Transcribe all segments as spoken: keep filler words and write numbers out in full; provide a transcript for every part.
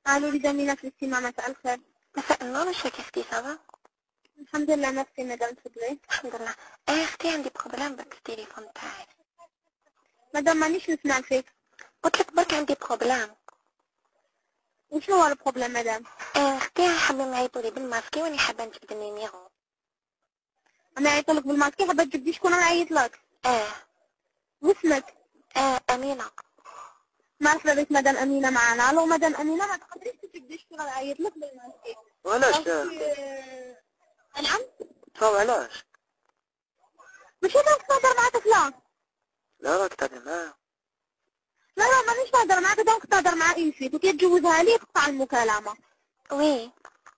الو لزميلة في الاستماع، مساء الخير. مساء النور، واش راكي اختي صافا؟ الحمد لله، ميرسي مدام، تفضلي. الحمد لله. اه اختي عندي بروبليم برك التليفون تاعي. مدام مانيش نسمع فيك. قلت لك برك عندي بروبليم. وشنو هو البروبليم مدام؟ اه اختي حابين يعيطوا لي بالماسكي واني حابه نجبد النيميرو. انا عيطت لك بالماسكي، حابه تجبدي شكون انا عيط لك؟ اه واسمك؟ اه امينه. مرحبا بك مدام امينه معنا. الو مدام امينه، ما تقدريش تجبدي شكون انا عيط لك بالماسكي؟ وعلاش؟ نعم؟ صاو علاش؟ ماشي راك تهضر مع طفله. لا راك تهضر معاه. لا لا مانيش نهضر معاك، دونك تهضر مع انسيت وكي تجوزها لي تقطع المكالمه. وي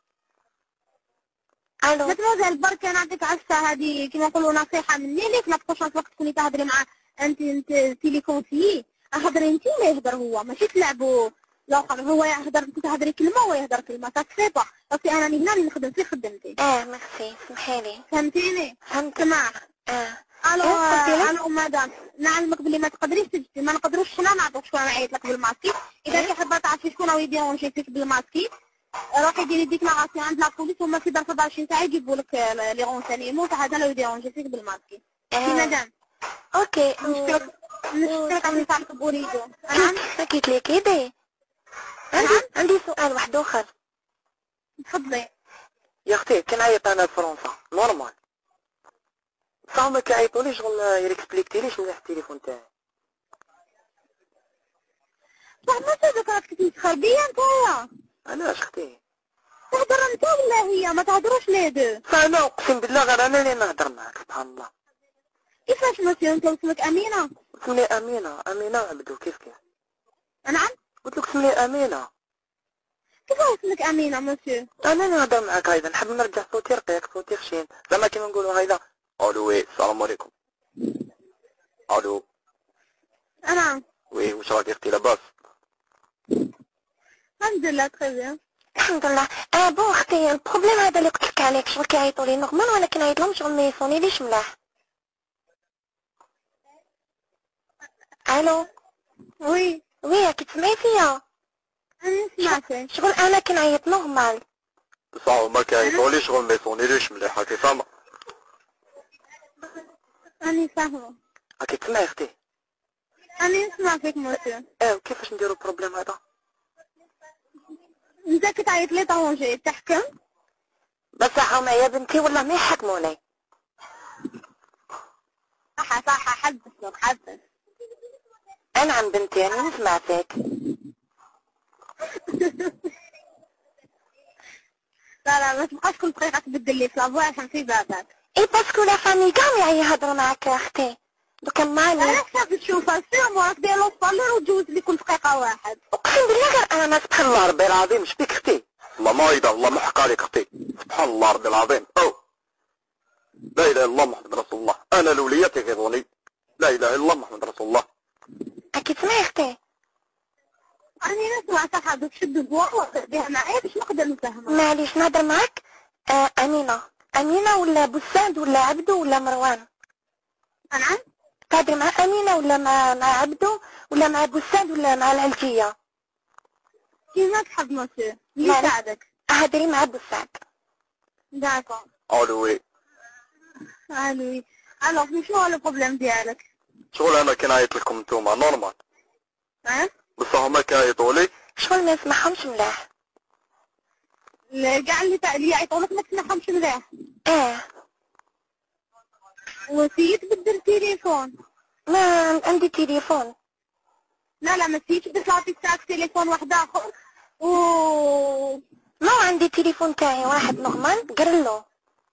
الو. مدموزيل برك نعطيك عفسه هذه كيما نقولوا نصيحه مني ليك، ما تبقاش وقت تكوني تهضري مع انت انت تيليكونسيي، اهضري انت ولا يهضر هو، ماشي تلعبوا الاخر. هو يهضر انت تهضري كلمه وهو يهضر كلمه، صافي سي با. باسكو انا هنا اللي نخدم في خدمتي. اه ميرسي، سمحيلي. فهمتيني؟ فهمت. سمع. اه الو إيه؟ الو مدام، نعلمك بلي ما تقدريش تجبدي، ما نقدروش حنا نعطوك شكون عيط لك بالماسكي. اذا إيه؟ كي حابه تعرفي شكون هو يديرونجي فيك بالماسكي، روحي ديري ديكلاراسيون عند لا بوليس، هما في ظرف أربعة وعشرين ساعه يجيبوا لك لي رونسينيمون تاع هذا لو يديرونجي فيك بالماسكي. اه سي مدام. اوكي. نشكرك نشكرك على تعرف بوريدو. نعم حكيت لك ايدي. عندي عندي سؤال واحد اخر. تفضلي. يا اختي كي نعيط انا لفرنسا نورمال، صاو ما كيعيطوليش شغل يريكسبليكتيليش مليح التليفون تاعي. صح ما تهدرك راك تتمسخر بيا نتايا. علاش اختي؟ تهدر انت ولا هي؟ ما تهدروش لي دو. فانا اقسم بالله غير انا اللي نهضر معاك سبحان الله. كيفاش مسيو انت اسمك امينه؟ اسمي امينه. امينه عبدو. كيف كيف؟ نعم قلت لك اسمي امينه. كيفاش اسمك امينه مسيو؟ انا نهضر معاك هايدا، نحب نرجع صوتي رقيق، صوتي خشين، زعما كيما نقولوا هايدا. الو وي السلام عليكم. الو نعم. وي واش راكي اختي لاباس؟ الحمد لله تري بيان. الحمد لله. اه بون اختي البروبليم هذا اللي قلت لك عليك شغل كيعيطوا لي نورمال وانا كنعيط لهم شغل ما يصونيليش ملاح. الو. وي وي راكي تسمعي فيا؟ انا سمعتك. شغل انا كنعيط نورمال. صاو ما كيعيطوليش شغل ما يصونيليش مليح، هاكي فاهمه؟ راني فاهمه. هاكي تسمعي اختي؟ راني نسمع فيك مسيو. اه وكيفاش نديرو البروبليم هذا؟ انت كتعيط لي طونجي تحكم؟ بصح هما يا بنتي والله ما يحكموني. صح صح، حبس حبس. انعم بنتي انا نسمع فيك. لا لا ما تبقاش كل دقيقة تبدل لي في لافوا عشان في بابك. اي باسكو لا فامي كاع يهضروا معاك يا اختي. دوكا مالي. علاش حاب تشوفها السيرم وراك داير لو صالير وتجوز لي كل دقيقة واحد. اقسم بالله غير انا سبحان الله ربي العظيم. شبيك اختي؟ الله مايده الله محق عليك اختي. سبحان الله ربي العظيم. او لا اله الا الله محمد رسول الله. انا لوليتي غيظوني. لا اله الا الله محمد رسول الله. راكي تسمعي اختي؟ راني نسمع صح، دوك شد بوا بها معايا باش نقدر نفهمها. معليش نهضر معاك. آه امينه. امينه ولا بوساد ولا عبدو ولا مروان؟ نعم. تهضري مع امينه ولا مع مع عبدو ولا مع بوساد ولا مع العلجيه؟ كيما تحب مسيو اللي يساعدك. هضري مع بوساد. داكور. الو وي. الو الو شنو هو البروبليم ديالك؟ شغل انا كي نعيط لكم نتوما نورمال، ها؟ بصح هما كيعيطولي شغل ما نسمعهمش ملاح. كاع اللي تاع اللي يعيطوا لك ما تسمعهمش مليح. اه. وسيت تبدل التليفون. ما عندي تليفون. لا لا ما سيتش تعطيك تاعك تليفون واحد اخر و ما عندي تليفون تاعي واحد نورمال قرلو.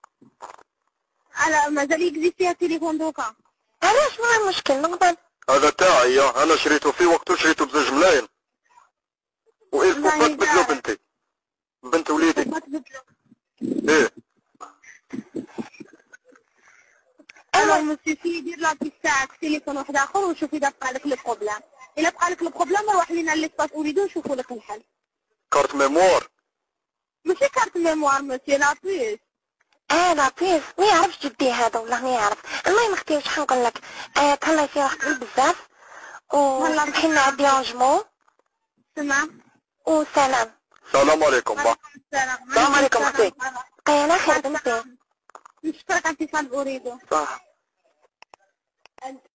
على مازال يكزيستي التليفون دوكا. علاش ما مشكل نقبل. هذا تاعي انا شريته في وقته، شريته بزوج ملايين وإلفو ما تبدلو بنتي بنت وليدي. ما تبدلو. ايه انا مسيتي يدير لك تاعك تليفون واحد اخر وشوف اذا بقى لك البروبليم. الا بقى لك البروبليم روح لينا ليسباس اوليدو نشوفوا لك الحل. كارت ميموار. ماشي كارت ميموار مسيو، لا بليس. اه لا بليز ما يعرفش جدي هذا والله ما يعرف. المهم اختي واش حنقول لك. آه تهلاي في روحك بزاف وسمحي لنا على الديرونجمون. سمع وسلام. السلام عليكم با. السلام عليكم اختي. بقي على خير بنتي. نشكرك على الاتصال أريده. صح.